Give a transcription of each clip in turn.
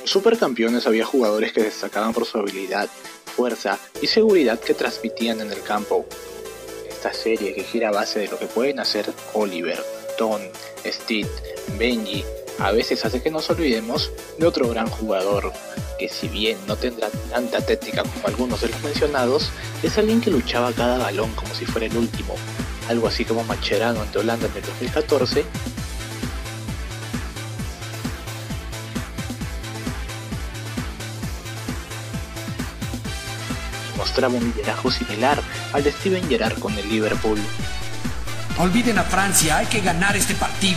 Los supercampeones había jugadores que destacaban por su habilidad, fuerza y seguridad que transmitían en el campo. Esta serie, que gira a base de lo que pueden hacer Oliver, Tom, Steve, Benji, a veces hace que nos olvidemos de otro gran jugador, que si bien no tendrá tanta técnica como algunos de los mencionados, es alguien que luchaba cada balón como si fuera el último, algo así como Mascherano ante Holanda en el 2014, mostraba un liderazgo similar al de Steven Gerrard con el Liverpool. Olviden a Francia, hay que ganar este partido.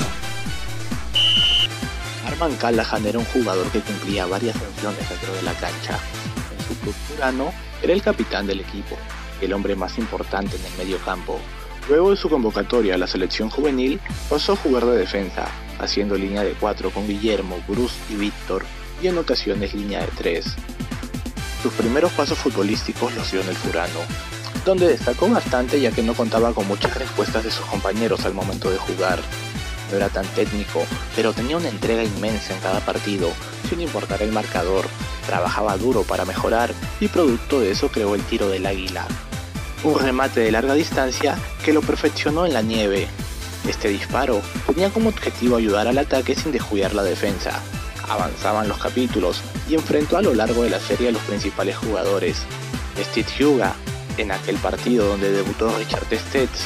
Armand Callahan era un jugador que cumplía varias funciones dentro de la cancha. En su club Urano era el capitán del equipo, el hombre más importante en el medio campo. Luego de su convocatoria a la selección juvenil, pasó a jugar de defensa, haciendo línea de 4 con Guillermo, Bruce y Víctor, y en ocasiones línea de 3. Sus primeros pasos futbolísticos los dio en el Furano, donde destacó bastante ya que no contaba con muchas respuestas de sus compañeros al momento de jugar. No era tan técnico, pero tenía una entrega inmensa en cada partido, sin importar el marcador. Trabajaba duro para mejorar y producto de eso creó el tiro del águila, un remate de larga distancia que lo perfeccionó en la nieve. Este disparo tenía como objetivo ayudar al ataque sin descuidar la defensa. Avanzaban los capítulos y enfrentó a lo largo de la serie a los principales jugadores. Steve Huga, en aquel partido donde debutó Richard Stets.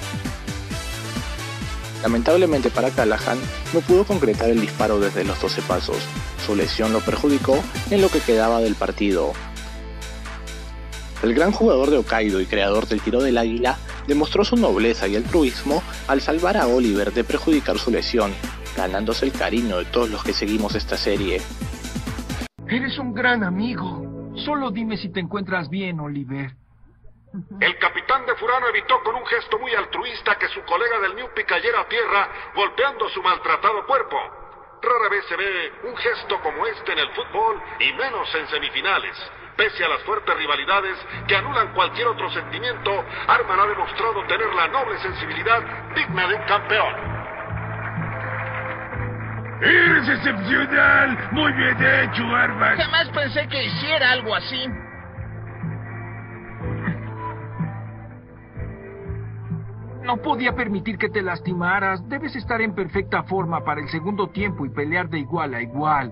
Lamentablemente para Callahan, no pudo concretar el disparo desde los 12 pasos. Su lesión lo perjudicó en lo que quedaba del partido. El gran jugador de Hokkaido y creador del tiro del águila demostró su nobleza y altruismo al salvar a Oliver de perjudicar su lesión, ganándose el cariño de todos los que seguimos esta serie. Eres un gran amigo. Solo dime si te encuentras bien, Oliver. El capitán de Furano evitó con un gesto muy altruista que su colega del Newpi cayera a tierra golpeando su maltratado cuerpo. Rara vez se ve un gesto como este en el fútbol y menos en semifinales. Pese a las fuertes rivalidades que anulan cualquier otro sentimiento, Arman ha demostrado tener la noble sensibilidad digna de un campeón. ¡Eres excepcional! ¡Muy bien hecho, Arman! Jamás pensé que hiciera algo así. No podía permitir que te lastimaras. Debes estar en perfecta forma para el segundo tiempo y pelear de igual a igual.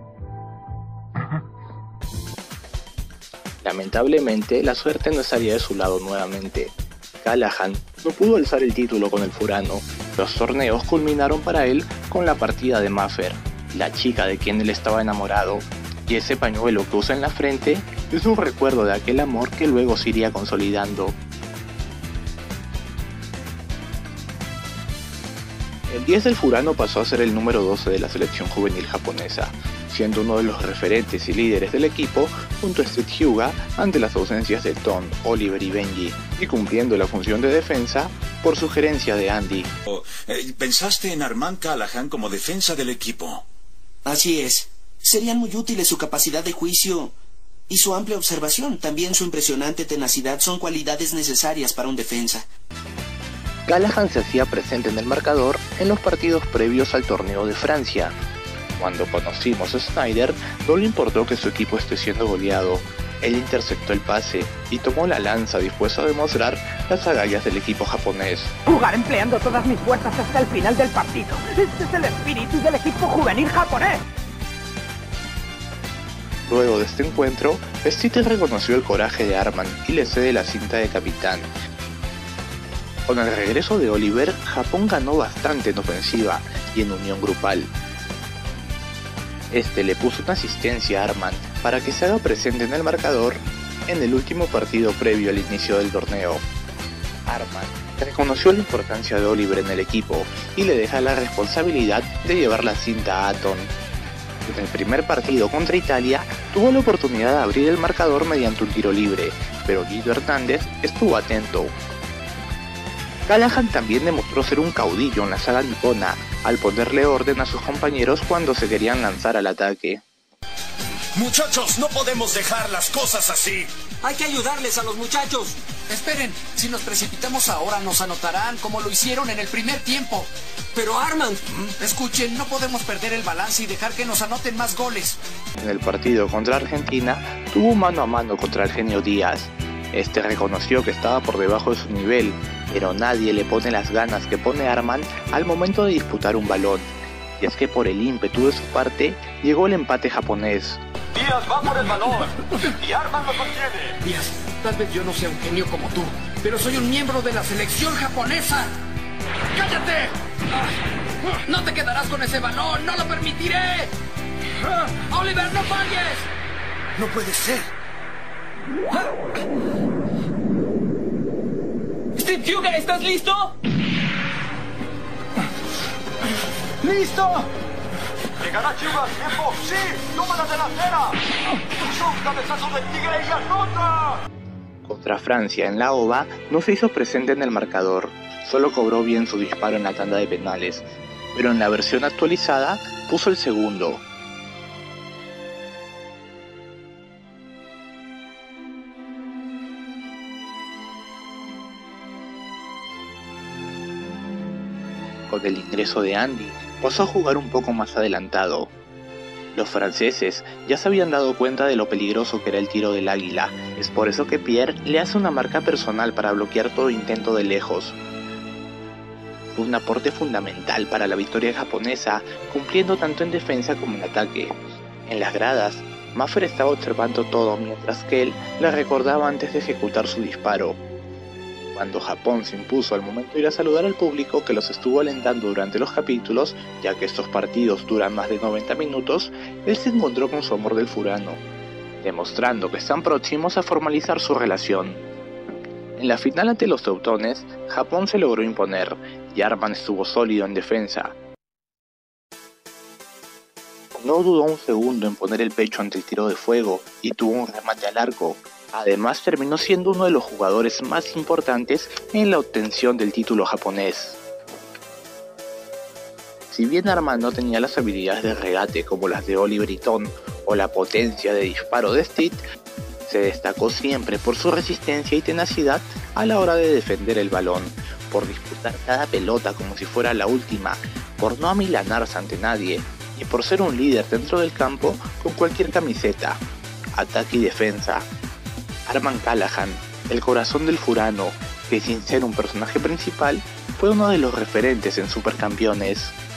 Lamentablemente, la suerte no estaría de su lado nuevamente. Callahan no pudo alzar el título con el Furano. Los torneos culminaron para él con la partida de Maffer, la chica de quien él estaba enamorado, y ese pañuelo que usa en la frente es un recuerdo de aquel amor que luego se iría consolidando. El 10 del Furano pasó a ser el número 12 de la selección juvenil japonesa, siendo uno de los referentes y líderes del equipo junto a Steve Huga ante las ausencias de Tom, Oliver y Benji, y cumpliendo la función de defensa por sugerencia de Andy. ¿Pensaste en Armand Callahan como defensa del equipo? Así es. Serían muy útiles su capacidad de juicio y su amplia observación. También su impresionante tenacidad son cualidades necesarias para un defensa. Callahan se hacía presente en el marcador en los partidos previos al torneo de Francia. Cuando conocimos a Snyder, no le importó que su equipo esté siendo goleado. Él interceptó el pase y tomó la lanza dispuesto a demostrar las agallas del equipo japonés. Jugar empleando todas mis fuerzas hasta el final del partido. Este es el espíritu del equipo juvenil japonés. Luego de este encuentro, Steve reconoció el coraje de Arman y le cede la cinta de capitán. Con el regreso de Oliver, Japón ganó bastante en ofensiva y en unión grupal. Este le puso una asistencia a Arman para que se haga presente en el marcador en el último partido previo al inicio del torneo. Arman reconoció la importancia de Oliver en el equipo y le deja la responsabilidad de llevar la cinta a Aton. En el primer partido contra Italia tuvo la oportunidad de abrir el marcador mediante un tiro libre, pero Guido Hernández estuvo atento. Callahan también demostró ser un caudillo en la saga nipona al ponerle orden a sus compañeros cuando se querían lanzar al ataque. Muchachos, no podemos dejar las cosas así. Hay que ayudarles a los muchachos. Esperen, si nos precipitamos ahora nos anotarán como lo hicieron en el primer tiempo. Pero Armand... Escuchen, no podemos perder el balance y dejar que nos anoten más goles. En el partido contra Argentina, tuvo un mano a mano contra el Genio Díaz. Este reconoció que estaba por debajo de su nivel, pero nadie le pone las ganas que pone Armand al momento de disputar un balón. Y es que por el ímpetu de su parte, llegó el empate japonés. Díaz va por el balón y Armand lo contiene. Díaz, tal vez yo no sea un genio como tú, pero soy un miembro de la selección japonesa. ¡Cállate! ¡No te quedarás con ese balón! ¡No lo permitiré! ¡Oliver, no falles! No puede ser. ¡Steve Huga, ¿estás listo? ¡Listo! ¿Llegará Chivas? ¡Tiempo! ¡Sí! ¡Toma la delantera! ¡Es un cabezazo de Tigre y anota! Contra Francia en la OVA no se hizo presente en el marcador, solo cobró bien su disparo en la tanda de penales, pero en la versión actualizada puso el segundo. Con el ingreso de Andy, pasó a jugar un poco más adelantado. Los franceses ya se habían dado cuenta de lo peligroso que era el tiro del águila, es por eso que Pierre le hace una marca personal para bloquear todo intento de lejos. Fue un aporte fundamental para la victoria japonesa, cumpliendo tanto en defensa como en ataque. En las gradas, Maffer estaba observando todo mientras que él le recordaba antes de ejecutar su disparo. Cuando Japón se impuso al momento de ir a saludar al público que los estuvo alentando durante los capítulos, ya que estos partidos duran más de 90 minutos, él se encontró con su amor del furano, demostrando que están próximos a formalizar su relación. En la final ante los teutones, Japón se logró imponer, y Armand estuvo sólido en defensa. No dudó un segundo en poner el pecho ante el tiro de fuego, y tuvo un remate al arco. Además terminó siendo uno de los jugadores más importantes en la obtención del título japonés. Si bien Armand no tenía las habilidades de regate como las de Oliver y Tom o la potencia de disparo de Steve, se destacó siempre por su resistencia y tenacidad a la hora de defender el balón, por disputar cada pelota como si fuera la última, por no amilanarse ante nadie y por ser un líder dentro del campo con cualquier camiseta, ataque y defensa. Armand Callahan, el corazón del furano, que sin ser un personaje principal, fue uno de los referentes en Supercampeones.